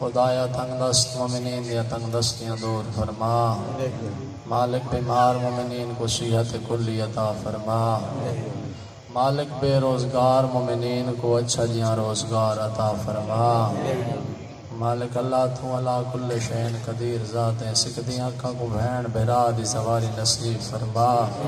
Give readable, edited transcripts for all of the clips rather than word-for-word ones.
خدایا تنگ دست مومنین دیا تنگ دستیاں دور فرما مالک بیمار مومنین کو صحت کلی عطا فرما مالک بے روزگار مومنین کو اچھا جیاں روزگار عطا فرما مالک اللہ تو علا کل شین قدیر ذات ہے سکھ دیاں آنکھاں کو بہن بہرا دی سواری نصیب فرما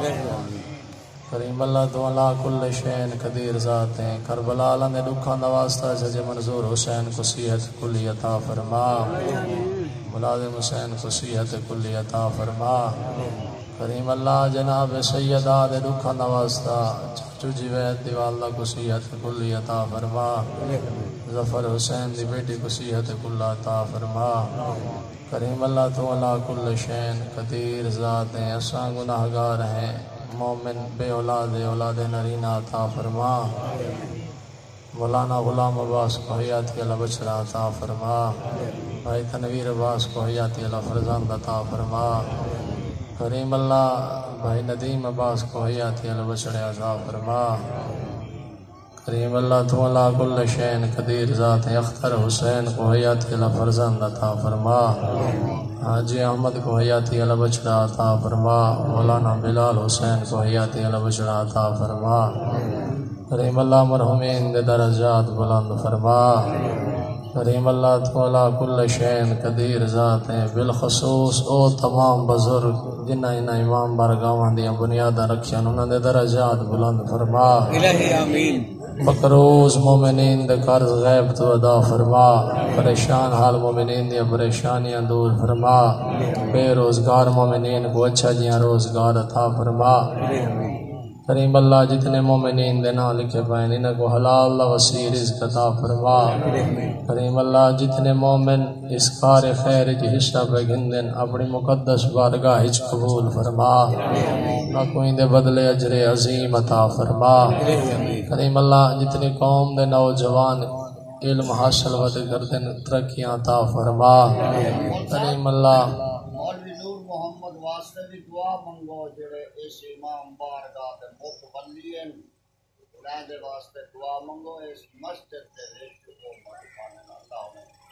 کریم اللہ تو علا کل شین قدیر ذات ہیں کربلا اللہ نے دکھاں دواستا جج منظور حسین کو صحت کلی عطا فرما ملازم حسین کو صحت کلی عطا فرما کریم اللہ جناب سیدہ دے دکھاں دواستا چچو جوید دیواللہ کو صحت کلی عطا فرما ظفر حسین دی بیٹی کو صحت کلی عطا فرما کریم اللہ تو علا کل شین قدیر ذات ہیں اساں گناہگار ہیں مومن بے اولاد نرینہ عطا فرما مولانا غلام عباس کو حیاتی اللہ بچڑا عطا فرما بھائی تنویر عباس کو حیاتی اللہ فرزند عطا فرما کریم اللہ بھائی ندیم عباس کو حیاتی اللہ بچڑا عطا فرما کریم اللہ تو علا کل شین قدیر ذات اختر حسین کو حیاتی اللہ فرزند عطا فرما حاجی احمد کو حیاتی اللہ بچڑا عطا فرما مولانا بلال حسین کو حیاتی اللہ بچڑا عطا فرما کریم اللہ مرحومین دے درجات بلند فرما کریم اللہ تو علا کل شین قدیر ذات ہیں بالخصوص او تمام بزرگ جنہ امام بارگاہاں دیاں بنیاداں رکھیاں انہاں دے درجات بلند فرما الہی آمین مقروض مومنین دے قرض غیب تو ادا فرما پریشان حال مومنین دیا پریشانیاں دور فرما بے روزگار مومنین کو اچھا جیاں روزگار عطا فرما کریم اللہ جتنے مومنین دے نا لکھے پائیں انہاں کو حلال وسیع رزق عطا فرما کریم اللہ جتنے مومن اس کار خیر کی حصہ پہ گندن اپنی مقدس بارگاہ ہچ قبول فرما نہ کوئی دے بدلے اجر عظیم عطا فرما کریم اللہ جتنی قوم دے نوجوان علم حاصل ود کردن ترقیاں عطا فرما کریم اللہ مولوی نور محمد واسطے دی دعا منگو جڑے اس امام بارگاہ تے متولی ہیں انہاں دے واسطے دعا منگو اس مسجد دے وچ کو مالکان اللہ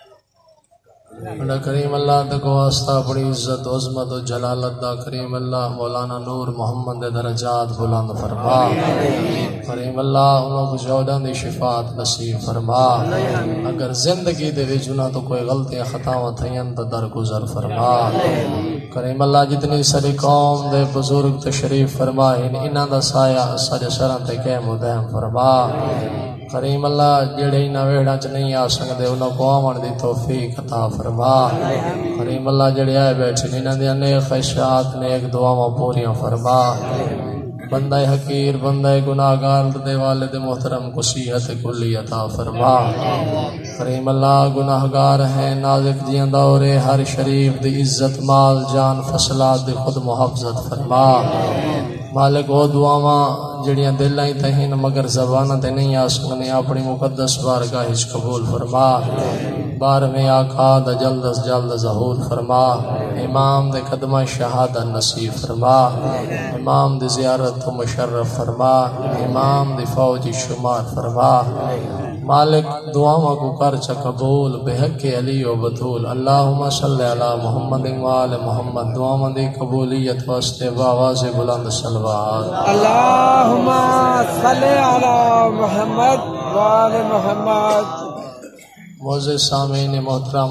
کریم اللہ تک واسطہ بڑی عزت و عظمت و جلالت دا کریم اللہ مولانا نور محمد دے درجات بلند فرما کریم اللہ انہوں کو جوڑاں دی شفاعت نصیب فرما اگر زندگی دے وچ انہاں تو کوئی غلطیاں خطاواں تھیاں تو درگزر فرما کریم اللہ جتنی ساری قوم دے بزرگ تشریف فرما انہاں دا سایہ سارے سراں تے قائم و دائم فرما کریم اللہ جڑے انہاں ویڑاں چ نہیں آ سکدے انہاں کو آون دی توفیق عطا فرما کریم اللہ جڑے آئے بیٹھے انہاں دی نیک خواہشات نیک دعاواں پوریاں فرما بندہ حقیر بندہ گناہگار دے والد محترم کو صحت کلی عطا فرما کریم اللہ گناہگار ہیں نازک جیاں دورے ہر شریف دی عزت مال جان فصلات دی خود محافظت فرما مالک وہ دعاواں جڑیاں دلاں تہین مگر زباناں تے نہیں آ سکنے اپنی مقدس بارگاہ وچ قبول فرما بارہویں آقا دا جلد از جلد ظہور فرما امام دے قدمہ شہادت نصیب فرما امام دی زیارت تو مشرف فرما امام دی فوجی شمار فرما مالک دعاواں کو کر چا قبول بحق علی و بطول اللہم صلی علی محمد وآل محمد دعاواں دی قبولیت واسطے بآواز بلند صلوات اللہم صلی علی محمد وآل محمد معزز سامعین محترم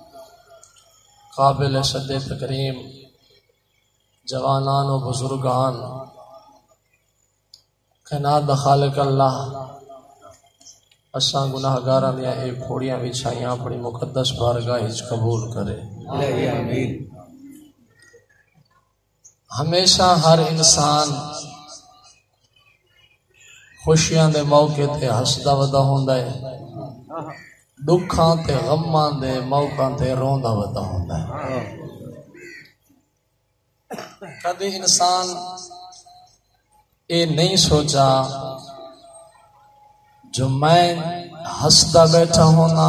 قابل صد تکریم جوانان و بزرگان کائنات دا خالق اللہ اساں گناہگاراں دیاں اے پھوڑیاں وچھائیاں اپنی مقدس بارگاہ وچ قبول کرے آمین ہمیشہ ہر انسان خوشیاں دے موقع تے ہسدا ودا ہوندا ہے دکھاں تے غماں دے موقعاں تے روندا ودا ہوندا ہے کدی انسان اے نہیں سوچا جو میں ہسدا بیٹھا ہونا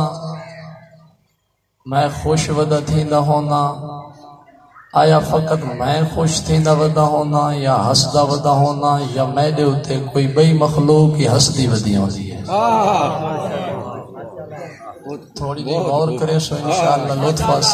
میں خوش ودا تھیندا ہونا آیا فقط میں خوش تھیندا ودا ہونا یا ہسدا ودا ہونا یا میرے اوتے کوئی بئی مخلوق کی ہسدی ودی ہوندی ہے تھوڑی دیر غور کرے سو انشاءاللہ لطف حاصل۔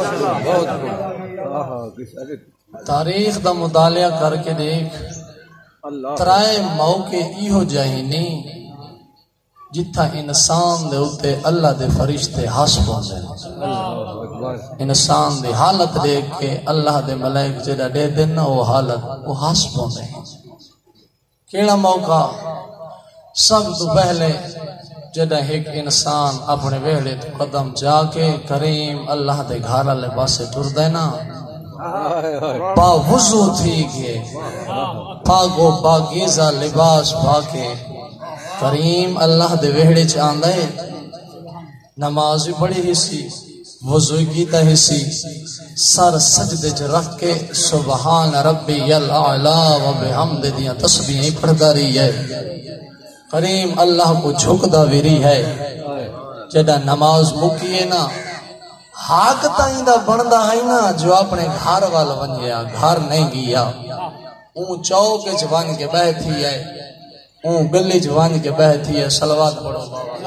تاریخ دا مطالعہ کر کے دیکھ، ترائے موقع ایہو جاہی نہیں جتھا انسان دے اتے اللہ دے فرشتے حسب ہوندے، انسان دی حالت دیکھ کے اللہ دے ملائک جڑا دے دینا وہ حالت وہ حسب ہوندے ہیں۔ کیڑا موقع؟ سب تو پہلے جڑا ایک انسان اپنے ویڑے تو قدم جا کے کریم اللہ دے گھر والے پاسے ٹر دینا، با وضو تھی کے پاگو پاکیزہ لباس پا کے کریم اللہ دے ویڑے چ آندے، نماز بھی پڑھی ہی سی، وضو کیتا ہی سی، سر سجدے چ رکھ کے سبحان ربی الاعلی و بحمد دیاں تسبیحیں پڑھدا رہی ہے، کریم اللہ کو جھکدا بھی رہی ہے۔ جڑا نماز مکیے نا حق تائیں دا بندا ہے نا جو اپنے گھر وال ونجیا، گھر نہیں گیا، اون چوک وچ ون کے بیٹھی ہے، اون گلی وچ ون کے بیٹھی ہے، صلوات پڑھو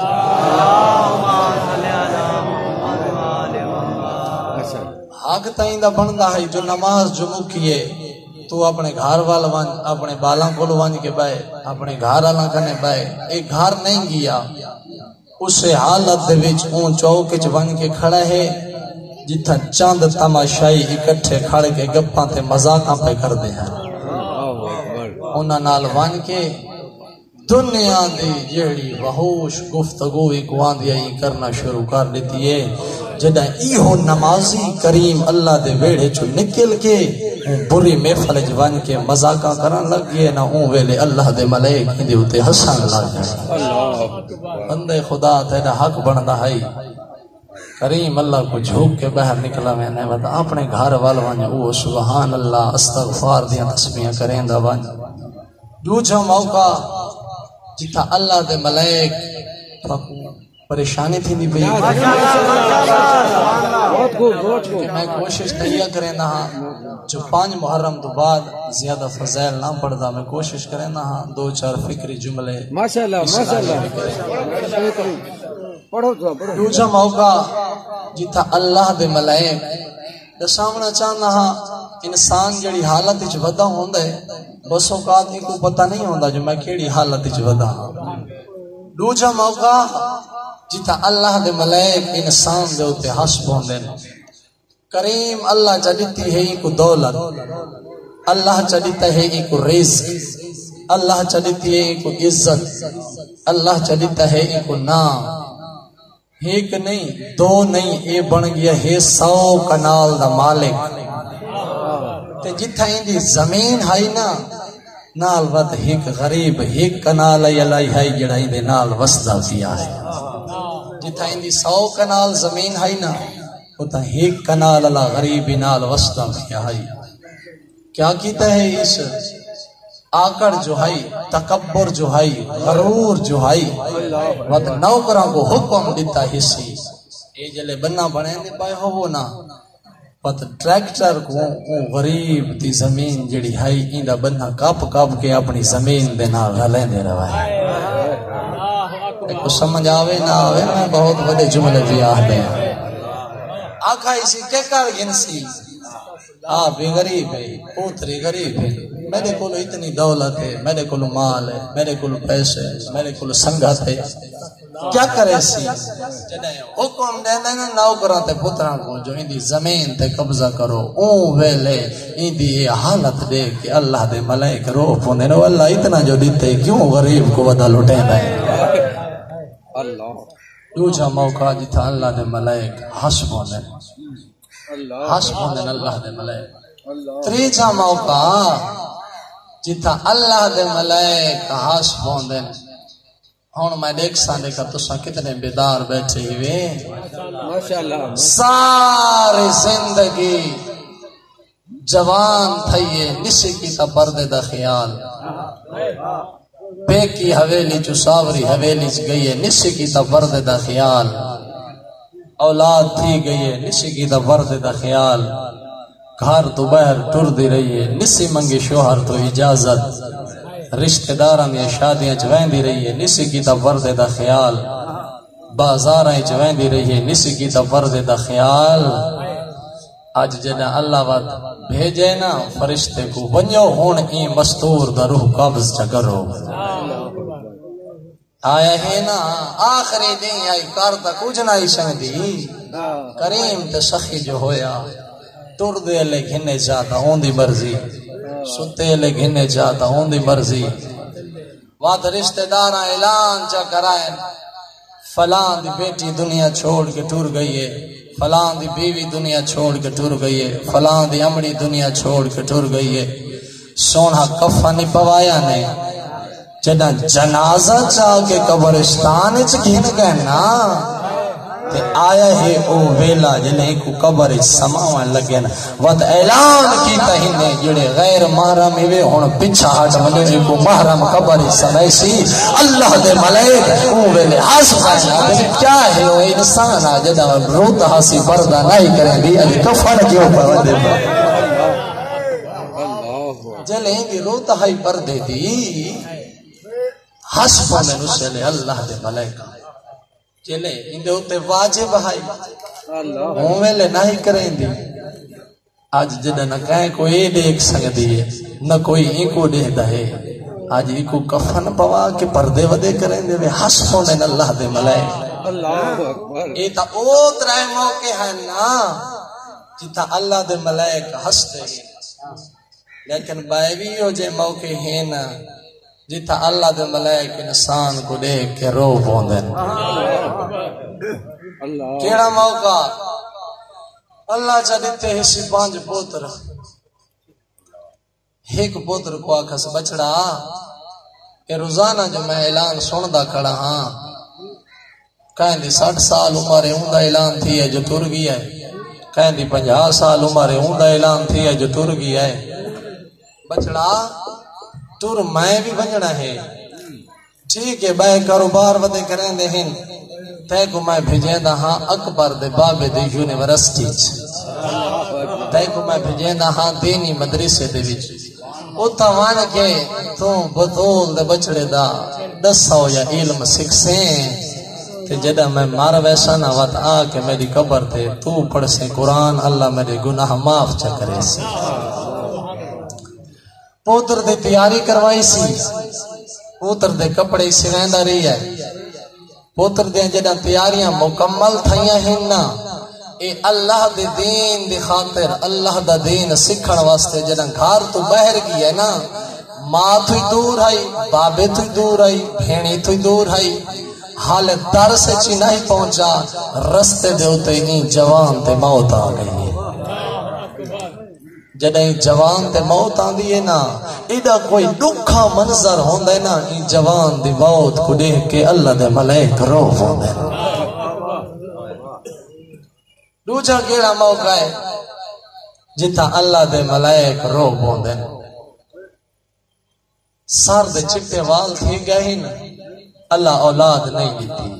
حق تائیں دا بندا ہے جو نماز جو مکیے تو اپنے گھر وال ون، اپنے بالاں کول ون کے بے، اپنے گھر والا کنے بے، ایک گھر نہیں گیا، اس حالت دے وچ اون چوک وچ ون کے کھڑا ہے جتھا چند تماشائی اکٹھے کھڑ کے گپاں تے مذاقاں پہ کردے ہیں، انہاں نال ون کے دنیا دی جیڑی وحوش گفتگو اکواندی کرنا شروع کر دیتی ہے۔ جدہ ایہو نمازی کریم اللہ دے ویڑے چو نکل کے بری محفل جوان کے مذاقہ کرن لگ گئے نا، اون ویلے اللہ دے ملائک ہندے ہوتے حسن لگ گئے۔ بندے خدا تیرا حق بندا ہے، کریم اللہ کو جھوک کے باہر نکلا میں نے بتا اپنے گھر وال ون او سبحان اللہ استغفار دیاں تسبیحاں کریں دا ون۔ دوجا موقع جتھا اللہ دے ملائک پریشانی تھی نہیں پئی کہ میں کوشش نہیں کریں نا جو 5 محرم تو بعد زیادہ فضائل نہ پڑھدا، میں کوشش کریں نا 2-4 فکری جملے ماشاءاللہ ماشاءاللہ پڑھو تو پڑھو۔ دوسرا موقع جتھا اللہ دے ملائک دساونا چاہنا ہاں انسان جڑی حالت وچ ودا ہوندا ہے بس اوقات کو پتہ نہیں ہوندا جو میں کیڑی حالت وچ ودا ہاں۔ دوسرا موقع جتھا اللہ دے ملائک انسان دے اوتے حسب ہوندے نے، کریم اللہ چا دتی ہے کو دولت، اللہ چا دتا ہے کو رزق، اللہ چا دتی ہے کو عزت، اللہ چا دتا ہے کو نام، ایک نہیں 2 نہیں، اے بن گیا ہے 100 کنال دا مالک۔ تے جتھا اندی زمین ہے نا نال ود ایک غریب ایک کنال یلائی ہے جڑا اندے نال وسدا پیا ہے، جتھا اندی 100 کنال زمین ہے نا اتا ایک کنال اللہ غریب نال وسدا پیا ہے۔ کیا کیتا ہے اس آکڑ جو ہے، تکبر جو ہے، غرور جو ہے، ود نوکروں کو حکم دیتا ہے سی اے جلے بننا بنے دے پائے ہو وہ نا پت ٹریکٹر کو غریب دی زمین جڑی ہے ایندا بننا کپ کپ کے اپنی زمین دے نال غلیں دے رہا ہے۔ کو سمجھ آوے نہ آوے میں بہت بڑے جملے بھی آہدے ہیں۔ آقا اسی کے کر گنسی آپ بھی غریب ہے، پوتری غریب ہے، میرے کو اتنی دولت ہے، میرے کو مال ہے، میرے کو پیسے ہے، میرے کو سنگت ہے، کیا کرے سی حکم دے دینا نوکراں تے پتراں کو جو اندی زمین تے قبضہ کرو، اون ویلے اندی یہ حالت دے کہ اللہ دے ملائک رو پوندے نو اللہ اتنا جو دیتے کیوں غریب کو ودا لٹیں دے۔ دوجا موقع جتھا اللہ دے ملائک حسب ہوندے حسب ہوندے اللہ دے ملائک۔ تیجا موقع جتھا اللہ دے ملائک حسب ہوندے۔ ہن میں دیکھ دیکھا تساں کتنے بیدار بیٹھے ہوئے، ماشاءاللہ ساری زندگی جوان تھئیے نسی کی تا پردے دا خیال، بے کی حویلی چو ساوری حویلی چ گئی نسی کی تا پردے دا خیال، اولاد تھی گئی نسی کی تا پردے دا خیال، گھر تو باہر ٹر دی رہی ہے نسی منگی شوہر تو اجازت، رشتہ داراں دی شادیاں چ ویندی رہی ہے نسی کی تا پردے دا خیال، بازار جوین دی رہی ہے نسی کی دا فرض دا خیال آج جنہ اللہ وات بھیجے نا فرشتے کو ونیو ہون ای مستور دا روح قبض چکرو آیا ہے نا آخری دن آئی کارتا کچھ نہ شنگ دی کریم تے سخی جو ہویا ٹر دے لے گھنے جاتا ہون دی مرضی ستے لے گھنے جاتا ہون دی مرضی وات رشتہ دارا اعلان چا کرائیں فلان دی بیٹی دنیا چھوڑ کے ٹر گئی ہے فلان دی بیوی دنیا چھوڑ کے ٹر گئی ہے فلان دی امڑی دنیا چھوڑ کے ٹر گئی ہے سونا کفن نہیں پوایا نے جنا جنازہ چاہ کے قبرستان اچ گھن گئے نا تے آیا ہے او ویلا جنہیں کو قبر سماوان لگے نا وقت اعلان کی تہینے جڑے غیر محرم ہوئے ہون پچھا ہٹ مجھے کو محرم قبر سمیسی اللہ دے ملائک او ویلے حس پائنا کیا ہے وہ انسان آجدہ روت حاسی پردہ نہیں کریں بھی اج کفن کیوں پر ودے جلیں گی روت ہائی پردے دی حسب میں نسلے اللہ دے ملائکہ چلے اندے ہوتے واجب ہائی ہوں ویلے نہیں کریں دی آج جدہ نہ کہیں کوئی دیکھ سک دیئے نہ کوئی ہی کو دے دہے آج ہی کو کفن پوا کے پردے ودے کریں دے حسب میں اللہ دے ملائکہ ایتا اوت رہے موقع ہے نا جتا اللہ دے ملائکہ ہستے لیکن بائیوی ہو جے موقع ہے نا جتا اللہ دے ملائک انسان کو دیکھ کے رو بوندن کیڑا موقع اللہ چا دیتے حصی 5 پوتر ایک پوتر کو آکھس بچڑا کہ روزانہ جو میں اعلان سندا کھڑا ہاں کہیں دی 60 سال عمر ہوندا اعلان تھی ہے جو تر گیا ہے کہیں دی 50 سال عمر ہوندا اعلان تھی ہے جو تر گیا ہے بچڑا تر میں بھی بنجنا ہے ٹھیک ہے بے کاروبار ودے کریں دے ہن تے کو میں بھیجیں دا ہاں اکبر دے بابے دے یونیورسٹی تے کو میں بھیجیں دا ہاں دینی مدرسے دے وچ اوتا وان کے تو بطول دے بچڑے دا 10 یا علم سکھسیں تے جدہ میں مار ویسا نہ وات آ کے میری قبر تے تو پڑھ سے قرآن اللہ میرے گناہ معاف چکرے سے پوتر دے تیاری کروائی سی پوتر دے کپڑے سویندہ رہی ہے پوتر دے جدہ تیاریاں مکمل تھائیاں ہیں نا اے اللہ دے دین دے خاطر اللہ دا دین سکھن واسطے جدہ گھار تو بہر گئی ہے نا ماں توی دور آئی بابے توی دور آئی بھینی توی دور آئی حال در سے چی نہیں پہنچا رستے دے ہوتے ہی جوان تے موت آ گئی ہے جدیں جوان تے موت آن دیئے نا ایڈا کوئی دکھا منظر ہوندے نا ای جوان دی موت کو دیکھ کے اللہ دے ملائک رو ہوندے دوجہ کیڑا موقع ہے جتا اللہ دے ملائک رو ہوندے سار دے چکتے وال تھی گئے نا اللہ اولاد نہیں دیتی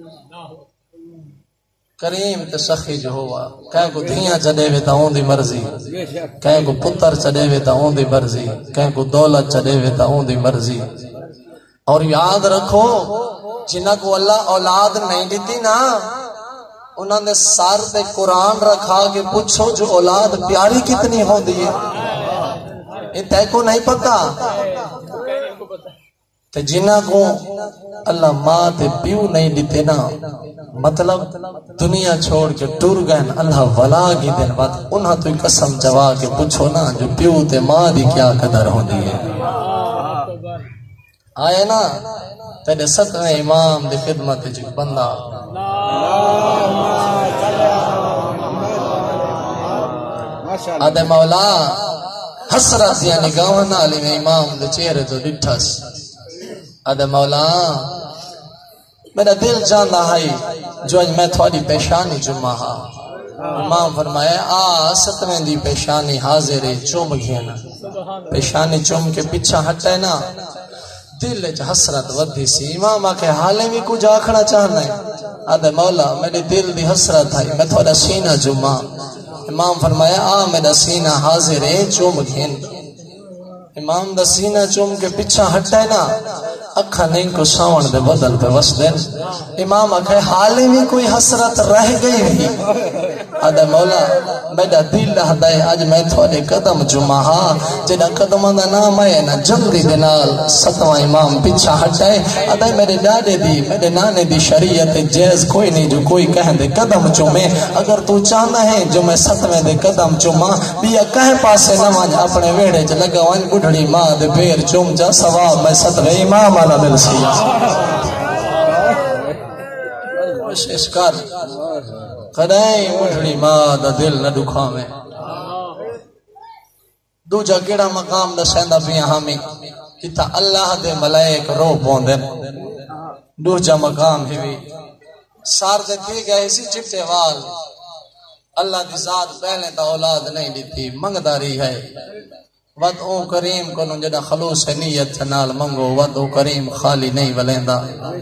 کریم تے سخی جو ہوا کہیں کو دھیاں چڑے وے تا ہون دی مرضی کہیں کو پتر چڑے وے تا ہون دی مرضی کہیں کو دولت چڑے وے تا ہون دی مرضی اور یاد رکھو جنہ کو اللہ اولاد نہیں دیتی نا انہوں نے سار تے قرآن رکھا کہ پوچھو جو اولاد پیاری کتنی ہو دی ہے یہ تے کو نہیں پتا تے جنہ کو اللہ ماں تے پیو نہیں دیتے نا مطلب دنیا چھوڑ کے ٹور گئن اللہ ولا کی دن بعد انہاں تو قسم جوا کے پوچھو نا جو پیو تے ماں دی کیا قدر ہوندی ہے آئے نا تیرے ستویں امام دی خدمت جو بندہ آدھے مولا حسرت یا نگاہ نالی میں امام دے چہرے تو ڈٹھس آدھے مولا میرا دل جاندہ ہے جو اج میں تھوڑی پیشانی جمعہ ہاں امام فرمایا ستویں دی پیشانی حاضر چوم گھینا پیشانی چوم کے پیچھا ہٹے نا دل حسرت ودھی سی امام آکے حالے میں کچھ آکھنا چاہنا ہے آدھے مولا میری دل دی حسرت ہے میں تھوڑا سینہ جمعہ امام فرمایا میرا سینہ حاضر ہے چوم گھین امام دا سینہ چوم کے پیچھا ہٹے نا اکھا نہیں کو ساون دے بدل پہ وس دین امام اکھے حالے میں کوئی حسرت رہ گئی بھی آدھے مولا میڈا دل لہدائے آج میں تھوڑے قدم جمعہ جڑا قدم دا نام ہے نا جلدی دنال ستواں امام پیچھا ہٹائے آدھے میرے ڈاڈے دی میرے نانے دی شریعت جیز کوئی نہیں جو کوئی کہیں دے قدم چومے اگر تو چاہنا ہے جو میں ستویں دے قدم چوما بیا کہیں پاسے نماز اپنے ویڑے چ لگا وان بڑھڑی ماں دے پیر چوم جا ثواب میں ستویں امام والا دل سی کوشش کر کدیں بڑھڑی ماں دا دل نہ دکھا میں دوجا کیڑا مقام دا سیندا پیا ہمیں کتا اللہ دے ملائک رو پوندن دوجا مقام ہی سار دے پی گئے اسی چٹے وال اللہ دی ذات پہلے تا اولاد نہیں دیتی منگداری ہے ود او کریم کو جڑا خلوص نیت نال منگو ود او کریم خالی نہیں ولیندا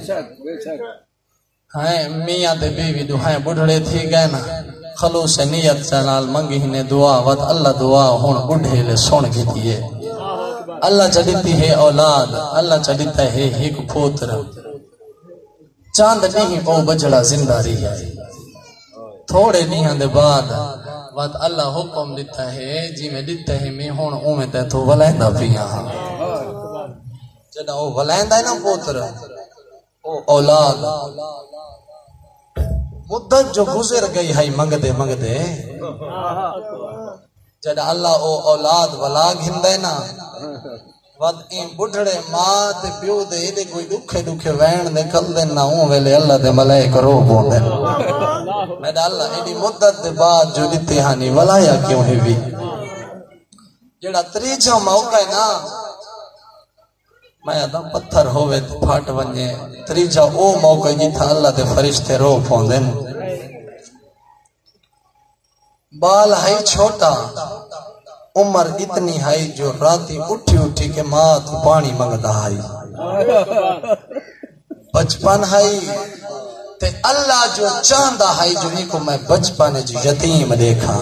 ہیں میاں تے بیوی دوہائیں بڑھڑے تھی گئے نا خلوص نیت نال منگی نے دعا ود اللہ دعا ہن بڑھے لے سن کے دیے اللہ چڑھتی ہے اولاد اللہ چڑھتا ہے ایک پوتر چاند نہیں او بجڑا زندہ رہی ہے تھوڑے نہیں دے بعد اللہ حکم دیتا ہے جی میں دیتا ہے میں ہون اومیں تے تو ولائندہ پیا جڑا او ولائندہ ہے نا پوتر او اولاد مدت جو گزر گئی ہے منگدے منگدے جڑا اللہ او اولاد ولا گھندے نا ود این بڑھڑے ماں تے پیو دے ایڈے کوئی دکھے دکھے وین دے کل دے نا ہوں ویلے اللہ دے ملائک رو بوندے میڈا اللہ ایڈی مدت دے بعد جو دیتے ہانی ولایا کیوں ہی بھی جڑا تریجا موقع ہے نا میں ادھا پتھر ہوئے پھاٹ ونجے تریجا او موقع جی تھا اللہ دے فرشتے رو پوندے بال ہے چھوٹا عمر اتنی ہے جو راتی اٹھی اٹھی کے ماں تو پانی منگدا ہے بچپن ہے تے اللہ جو چاندہ ہے جو ہی کو میں بچپن جو یتیم دیکھا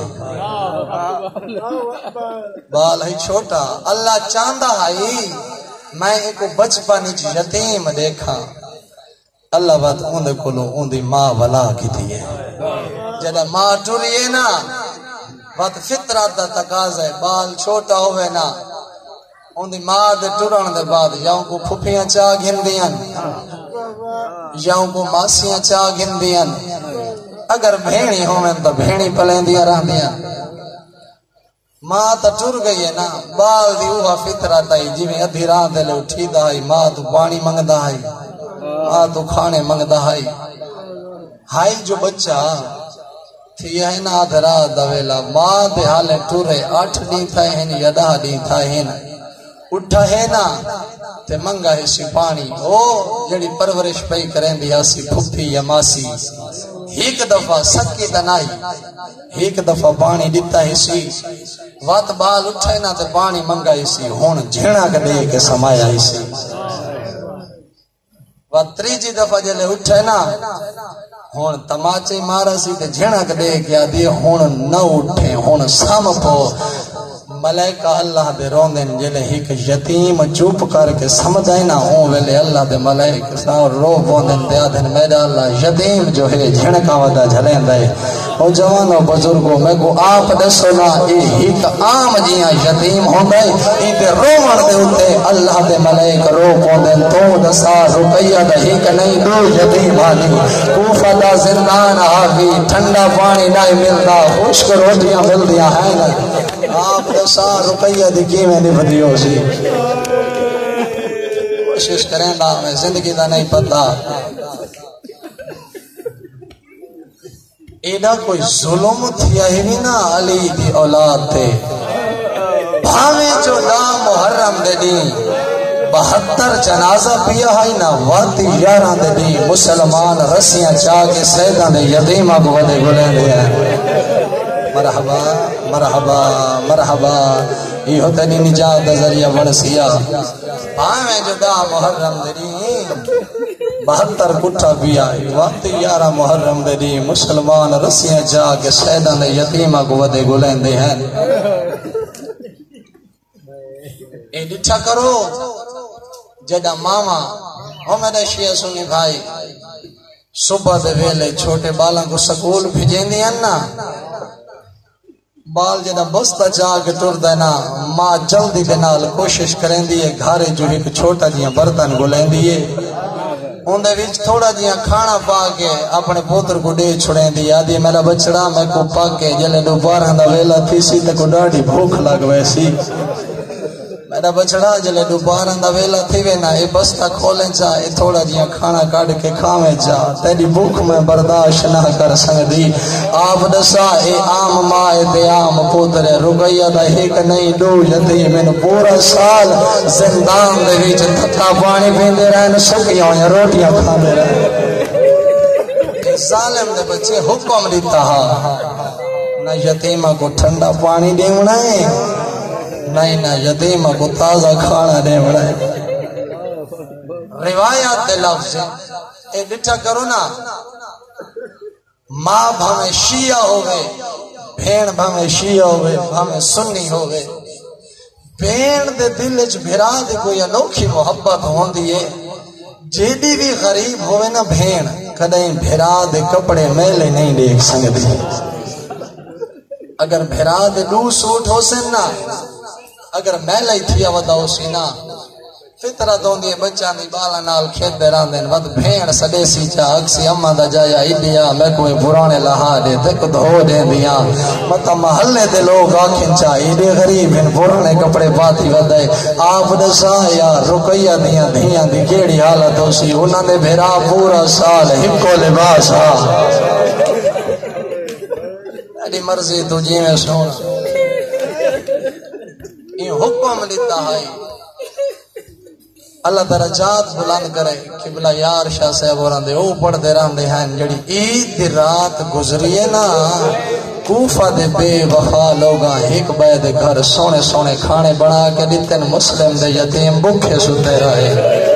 بال ہے چھوٹا اللہ چاندہ ہے میں ایک بچپن جو یتیم دیکھا اللہ بات اوندے کلو اوندی ماں ولا کی دیئے جڑا ماں ٹوریے نا بات فطرت دا تقاضا ہے بال چھوٹا ہوئے نا اوندی ماں دے ٹرن دے بعد یاؤں کو پھپیاں چاہ گھندیاں یاؤں کو ماسیاں چاہ گھندیاں اگر بھینی ہوئے تو بھینی پلیندیاں رہ دیاں ماں تا ٹر گئی ہے نا بال دی اوہا فطرت آئی جی میں ادھی راہ دے لے اٹھی دا ہے ماں تو پانی منگ دا ہے ماں تو کھانے منگ دا ہے ہائی جو بچہ تھی ہے نا آدھرا دویلا ماں دے حالے ٹورے 8 دن تھا ہے یا 10 دن تھا ہے نا اٹھا ہے نا تے منگا ہے سی پانی او جڑی پرورش پئی کریں دیا سی پھپھی یا ماسی ایک دفعہ سکی تنائی ایک دفعہ پانی دیتا ہے سی وات بال اٹھا ہے نا تے پانی منگا ہے سی ہون جھینا کا دے کے سمایا ہے سی وات تریجی دفعہ جلے اٹھا ہے نا ہون تماچے مارا سی تے جھینا کا دے کیا دی ہون نہ اٹھے ہون سام پو ملائکہ اللہ دے روندن جلے ایک یتیم چوپ کر کے سمجھائے نا ہوں ویلے اللہ دے ملائکہ ساں رو بوندن دیا دن میرا اللہ یتیم جو ہے جھنکا ودا جھلین دے او جوانو بزرگو میں کو آپ دسو نا ایک عام جیاں یتیم ہوں دے ایک رومن دے ہوتے اللہ دے ملائکہ رو بوندن تو دسا رقیہ دا ایک نہیں دو یتیم آنی کوفہ دا زندان آگی ٹھنڈا پانی نہیں ملتا خوشک روٹیاں مل دیا ہے نا آپ دسا رقیہ دکھی میں نہیں بدیو سی کوشش کریں دا میں زندگی دا نہیں پتا ایڈا کوئی ظلم تھیا ہی بھی نا علی دی اولاد تھے بھاویں جو دا محرم دے دی 72 جنازہ پیا ہے نا واتی 11 دے دی مسلمان رسیاں چاہ کے سیدان دے یتیمہ کو ودے گلیں دے ہیں مرحبا مرحبا مرحبا یہ ہوتا نہیں نجات ذریعہ ورسیا آئیں جدا محرم دری 72 کٹھا پیا وقت 11 محرم دری مسلمان رسیاں جا کے سیدان یتیمہ کو ودے گلیں دے ہیں اے ڈٹھا کرو جدا ماما ہو میرے شیعہ سنی بھائی صبح دے ویلے چھوٹے بالاں کو سکول بھیجیں دی ہیں نا بال جدا بستا جا کے ٹر دینا ماں جلدی دے نال کوشش کریں دی ہے گھارے جو ایک چھوٹا جیاں برتن کو لیں دی ہے ان دے وچ تھوڑا جیاں کھانا پا کے اپنے پوتر کو دے چھڑیں دی آدھی میرا بچڑا میں کو پا کے جلے دوبارہ دا ویلا تھی سی تے کو ڈاڑی بھوک لگ ویسی میرا بچڑا جلے دوبارہ دا ویلا تھی وینا اے بستا کھولیں جا اے تھوڑا جیاں کھانا کاڑ کے کھاویں جا تیری بھوک میں برداشت نہ کر سکدی آپ دسا اے عام ماں تے عام پوتر رقیہ دا ایک نہیں دو جدی میں پورا سال زندان دے وچ تھکا پانی پیندے رہن سکیاں یا روٹیاں کھاندے رہن ظالم دے بچے حکم دیتا نہ یتیمہ کو ٹھنڈا پانی دیونا ہے نہیں نہ یتیمہ کو تازہ کھانا دے بڑا ہے روایات دے لفظ اے ڈٹھا کرو نا ماں بھامے شیعہ ہوئے بھین بھامے شیعہ ہوئے بھامے سنی ہوئے بھین دے دل اچ بھرا دے کوئی انوکھی محبت ہون دیئے جیدی بھی غریب ہوئے نا بھین کدیں بھرا دے کپڑے میلے نہیں دیکھ سکتے اگر بھرا دے دو سوٹ ہو سن نا اگر میلہ ہی تھیا ودا ہو سی نا فطرہ دون دیئے بچہ دی بالا نال کھیت دے ران دین ود بھین سڑے سی چا اکسی اممہ دا جایا ایڈیا میں کوئی پرانے لہا دے تک دھو دے دیا مطا محلے دے لوگ آکھن چا ایڈے غریب ان پرانے کپڑے پاتی ودائے آپ دسا یا رقیہ دیا دھیاں دی کیڑی حالت ہو سی انہاں دے بھیرا پورا سال ہکو لباس ہا ایڈی مرضی تو جی میں سونا یہ حکم لیتا ہے اللہ درجات بلند کرے قبلہ یار شاہ صاحب اور دے او پڑھ دے رہن دے ہیں جڑی عید دی رات گزریے نا کوفہ دے بے وفا لوگاں ایک بے دے گھر سونے سونے کھانے بنا کے دیتن مسلم دے یتیم بکھے ستے رہے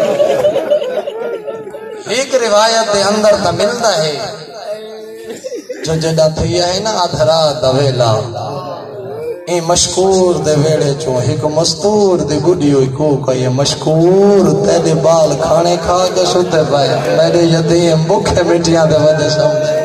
ایک روایت دے اندر تا ملتا ہے جو جڑا تھیا ہے نا ادھرا دویلا اے مشکور دے ویڑے چوں ایک مستور دے گڈی ہوئی کو یہ مشکور تیرے بال کھانے کھا کے ستے پائے میرے یتیم بکھے مٹیاں دے ودے سمجھے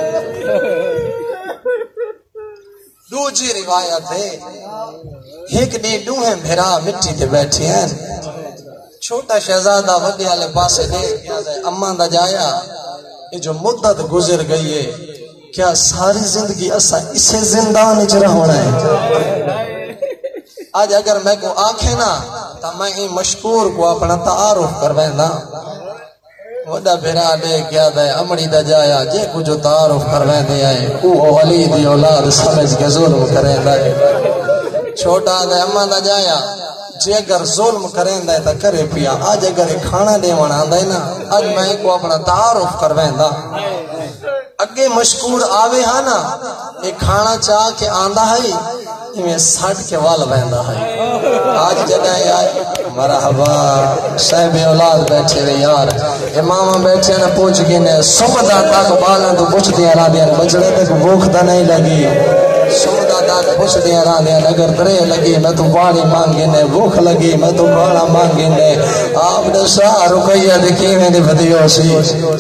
دوجی روایت ہے ایک دی دوہیں بھرا مٹی دے بیٹھے ہیں چھوٹا شہزادہ وڈے والے پاسے دے گیا دے اماں دا جایا یہ جو مدت گزر گئی ہے کیا ساری زندگی اسا اسے زندان اچ رہنا ہے آج اگر میں کو آنکھیں نا تا میں ہی مشکور کو اپنا تعارف کروینا وڈا بھرا دے گیا دے امڑی دا جایا جے کو جو تعارف کروین دے آئے او علی دی اولاد سمجھ کے ظلم کریں دے چھوٹا دے اماں دا جایا جے اگر ظلم کریں دے تا کرے پیا آج اگر کھانا دے وانا دے نا آج میں کو اپنا تعارف کروین دا اگے مشکور آوے ہاں نا ایک کھانا چاہ کے آندہ ہے میں ساٹھ کے وال بہندہ ہے آج جگہ آئے مرحبا صاحب اولاد بیٹھے رہے یار امامہ بیٹھے نا پوچھ گئے نے سمدہ تاک بالا تو پوچھ دیا را دیا بچڑے تک بھوک دا نہیں لگی سمدہ تاک پوچھ دیا را دیا اگر درے لگی میں تو پانی مانگے نے بھوک لگی میں تو کھانا مانگے نے آپ نے سا رکیہ دکھی میں نے بدیو سی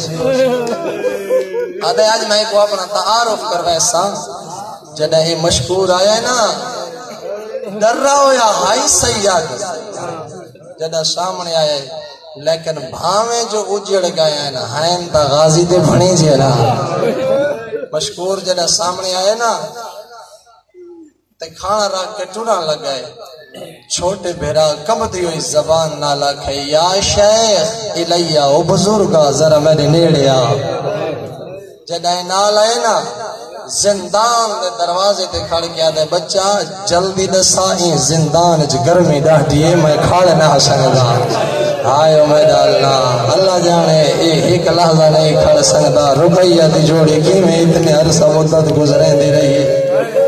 آدھے آج میں کو اپنا تعارف کروے سا جنہ ہی مشکور آیا ہے نا ڈر رہا ہو یا ہائی سیاد جنہ سامنے آیا ہے لیکن بھامیں جو اجڑ گیا ہے نا ہائن تا غازی دے بھنی جی نا مشکور جنہ سامنے آیا ہے نا تے کھانا رکھ کے ٹوڑا لگا ہے چھوٹے بھیرا کمدی ہوئی زبان نہ لکھے یا شیخ الیہ او بزرگا ذرا میرے نیڑے آ جدائے نال آئے نا زندان دے دروازے تے کھڑ گیا دے بچہ جلدی دسائیں زندان جو گرمی ڈاہ دیئے میں کھاڑے نہ سکتا آئے امید اللہ اللہ جانے ایک لحظہ نہیں کھڑ سکتا رقیہ دی جوڑی کی میں اتنے عرصہ مدت گزریں دے رہی ہے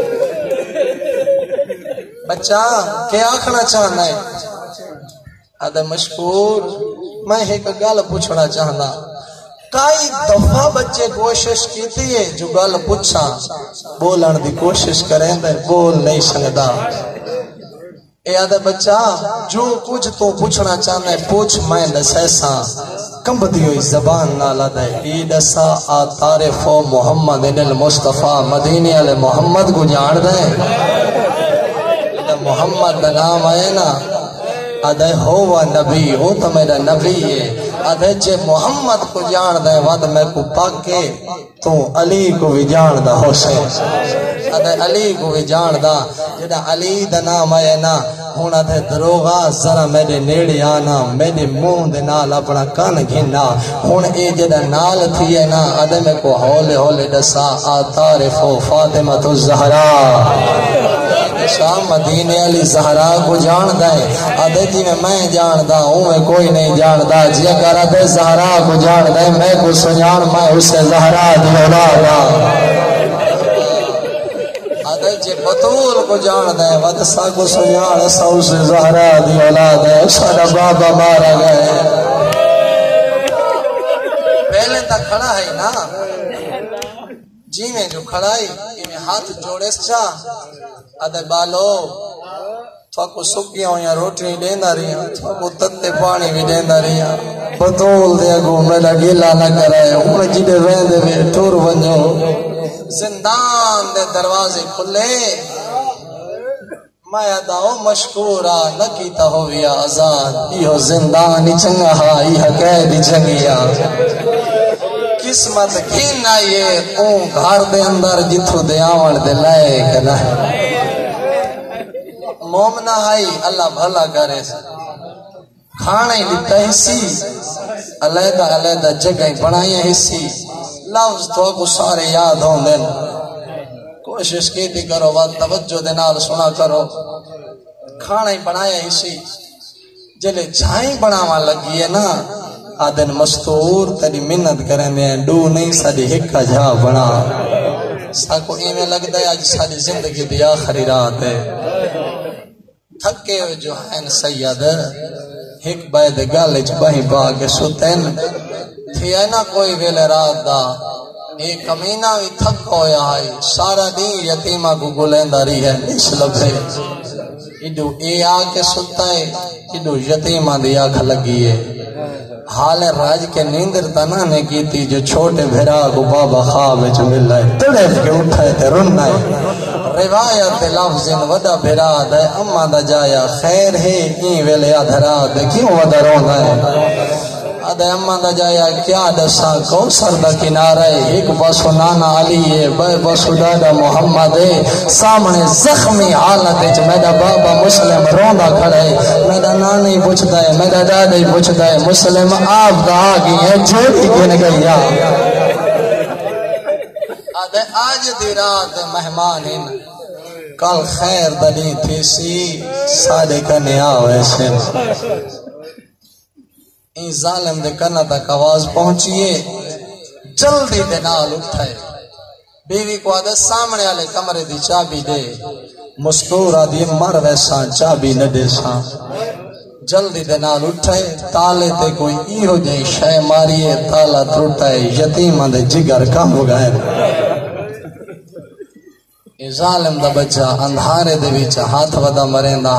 بچہ کیا آکھنا چاہنا ہے آدھے مشکور میں ایک گال پوچھنا چاہنا کئی دفعہ بچے کوشش کی تھی جو گل پوچھا بولن دی کوشش کریں دے بول نہیں سکتا اے آدھا بچہ جو کچھ تو پوچھنا چاہنا ہے پوچھ، میں دسیسا کمب دی ہوئی زبان نالا دے ای دسا آتارف محمد المصطفیٰ مدینے علی محمد کو جان دے محمد دا نام آئے نا آدھے ہوا نبی وہ تو میرا نبی ہے آدھے جے محمد کو جان دے وعد میں کو پاکے تو علی کو بھی جان دا حسین آدھے علی کو بھی جان دا جدہ علی دا نام آئے نا ہونا دے دروغا ذرا میرے نیڑے آنا میرے منہ دے نال اپنا کان گھنا ہون اے جدہ نال تھی ہے نا آدھے میں کو ہولے ہولے دسا آتارفو فاطمہ الزہرا شاہ مدینے علی زہرا کو جان دائے آدھے جی میں جان دا ہوں میں کوئی نہیں جان دا جی اگر آدھے زہرا کو جان دائے میں کو سجان میں اسے زہرا دی اولادا آدھے جی بطول کو جان دائے ودسا کو سجان سا اسے زہرا دی اولادا سارا بابا مارا گئے پہلے تک کھڑا ہے نا جی میں جو کھڑائی انہیں ہاتھ جوڑے سا آدھے بالو تو کو سکیاں ہویا روٹی دینا رہی ہیں تو کو تتے پانی بھی دینا رہی ہیں بطول دے گو میرا گیلا نہ کرائے انہیں جیدے ویندے میں ٹور بنجو زندان دے دروازے کھلے میں اداؤ مشکورا نہ کیتا ہویا آزاد یہ زندانی چنگا ہائی حقیدی چنگیا قسمت گھن آئیے اون گھر دے اندر جتھو دے آوڑ دے لائے کنا مومنہ آئی اللہ بھلا کرے کھانے لیتا حصی علیدہ علیدہ جگہیں بڑھائیں حصی لفظ تو کو سارے یاد ہوں دن کوشش کیتی کرو بات توجہ دنال سنا کرو کھانے بڑھائیں حصی جلے جھائیں بڑھاواں لگی ہے نا آدن مستور تری منت کریں دیں ڈو نہیں ساڑی ہکا جھا بنا ساکو ایمیں لگ دے آج ساڑی زندگی دی آخری رات ہے تھکے ہوئے جو ہیں سید ایک باید گالج باہی باغ ستن تھی اینا کوئی ویلے رات دا ایک کمینہ بھی تھک ہویا ہے سارا دین یتیمہ کو گلینداری ہے اس لبھے ایڈو اے آکے ستا ہے ایڈو یتیمہ دی آکھ لگی ہے حال راج کے نیندر تنہ نے کی تھی جو چھوٹے بھیرا کو بابا خواب جو مل رہے تڑف کے اٹھائے تھے رنہ روایت لفظ ودا بھیرا دے اما دا جایا خیر ہے این ویلے آدھرا دے کیوں ودا رونا ہے آدھے اما دا جایا کیا دسا کوثر دا کنارہ ایک بسو نانا علی ہے بے بسو دادا محمد ہے سامنے زخمی حالت ہے میرا بابا مسلم رونا کھڑے میرا نانی پوچھتا ہے میرا دادی پوچھتا ہے مسلم آپ دا آگی ہے جوڑی گن گیا آدھے آج دی رات مہمان ہیں کل خیر دلی تھی سی سادے کنے آوے سے این ظالم دے کرنا تک آواز پہنچیے جلدی دے نال اٹھائے بیوی کو آدھے سامنے آلے کمرے دی چابی دے مستورہ دی مر ویسا چابی نہ دے سا جلدی دے نال اٹھائے تالے تے کوئی ایہو جائیں شے ماریے تالا تروٹائے یتیمہ دے جگر کم ہو گئے ظالم دا بچہ اندھارے دے بیچا ہاتھ ودا مریندا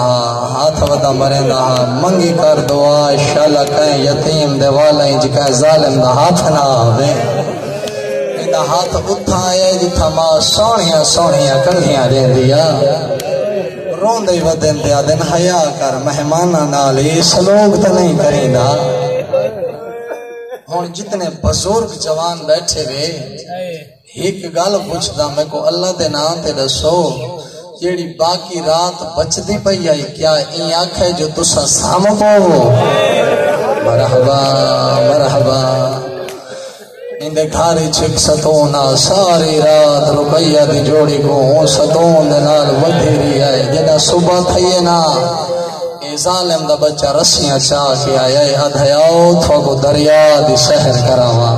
منگی کر دعا شالا کہیں یتیم دے والائیں جکا ظالم دا ہاتھ نہ آوے دا ہاتھ اٹھائے جتھا ماں سونیاں سونیاں کنگیاں رین دیا رون دے ودن دیا دن حیاء کر مہمانہ نالی سلوک تا نہیں کریں دا ہون جتنے بزرگ جوان بیٹھے گئے ایک گل پوچھتا میں کو اللہ دے نام تے دسو جیڑی باقی رات بچدی پئی آئی کیا این آنکھے جو تسا سام پاو مرحبا مرحبا اندے گھاری چھک ستونا ساری رات رکیہ دی جوڑی کو ہوں ستون دے نال ودھی رہی آئے جدہ صبح تھئیے نا اے ظالم دا بچہ رسیاں چاہ کے آئے ادھیاؤ تھو کو دریا دی سحر کراوا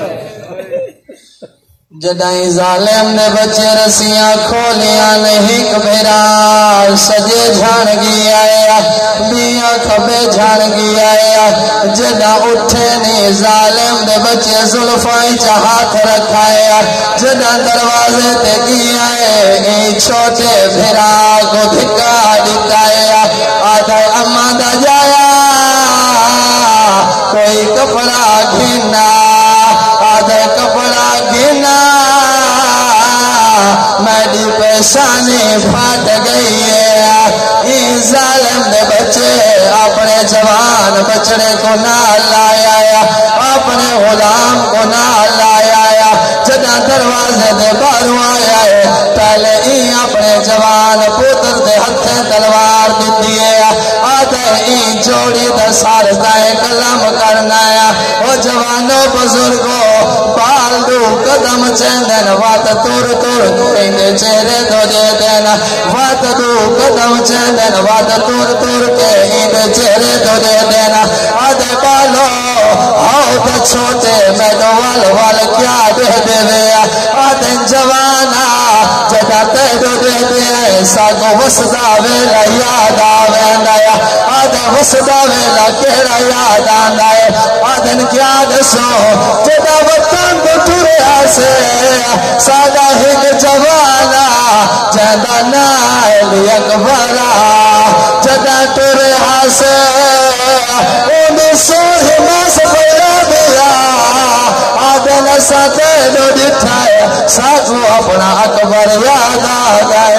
جدائیں ظالم نے بچے رسیاں کھولیاں نہیں کبھیرا سجے جھان گی آیا بیاں کھبے جھان گی آیا جدہ اٹھے نہیں ظالم نے بچے ظلفائیں چاہات رکھایا جدہ دروازے تے کی آئے چھوٹے بھیرا کو دھکا دکھایا نشانی پھٹ گئی ہے ظالم دے بچے اپنے جوان بچڑے کو نہ لایا اپنے غلام کو نہ لایا جدہ دروازے دے باہروں آیا ہے پہلے ہی اپنے جوان پتر دے ہتھیں تلوار دیتی ہے آدھے ہی جوڑی دا سار دائیں کلام کرنا ہے وہ جوانوں بزرگوں بال دو قدم چندن وات تور تور کے چہرے دو دے دینا وات دو قدم چندن وات تور تور کے چہرے دو دے دینا آدھے بالو آؤ تو چھوٹے میں دو وال کیا دے دے دیا آدھے جوانا جگہ تے دو دے دیا ساگو وسدا ویلا یاد آوے نیا آدھے وسدا ویلا کہڑا یاد آنا ہے آدھن کیا دسو جگہ وطن تو ٹورے آسے ساگا ہک جوانا جہدہ نائل اکبرہ جگہ ٹورے آسے اندو سوہی ماس پیرا دیا آدھن ساتے دو دٹھائے ساکو اپنا اکبر یاد آگئے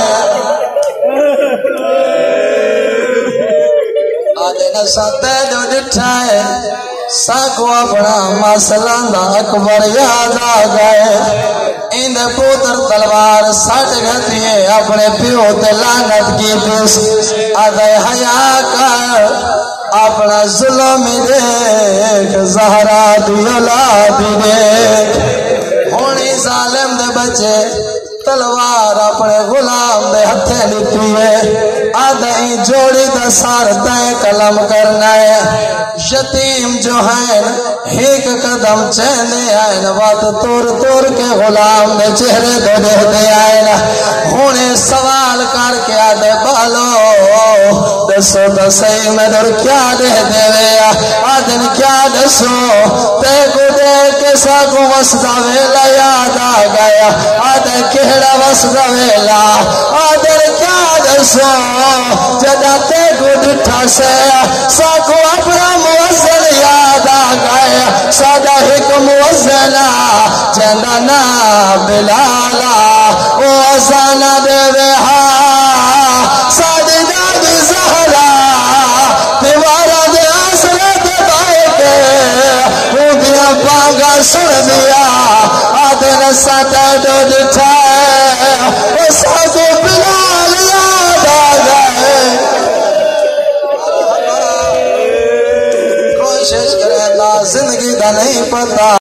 آدھن ساتے دو دٹھائے ساکو اپنا مسلان دا اکبر یاد آگئے اند پوتر تلوار سٹ گھتیے اپنے پیو تے لانت کی پیس آدھے حیا کر اپنا ظلم دیکھ زہرا دی اولاد دیکھ ہونی ظالم دے بچے تلوار اپنے غلام دے ہتھے لکھی ہے آدھائی جوڑی دا سار دائیں کلم کرنا ہے یتیم جو ہیں ایک قدم چہنے آئین وات تور تور کے غلام دے چہرے دو دے دے آئین ہونے سوال کر کے آدھے بالو دسو تو صحیح میں در کیا دے دے ویا آدھن کیا دسو تے کو دے کے ساکو وسدا ویلا یاد آ گیا آدھے کہڑا وسدا ویلا آدھن کیا دسو جدہ تے کو ڈٹھا سے ساکو اپنا موزن یاد آ گیا سادہ ایک موزنہ جندہ نا بلالا او ازانہ دے وے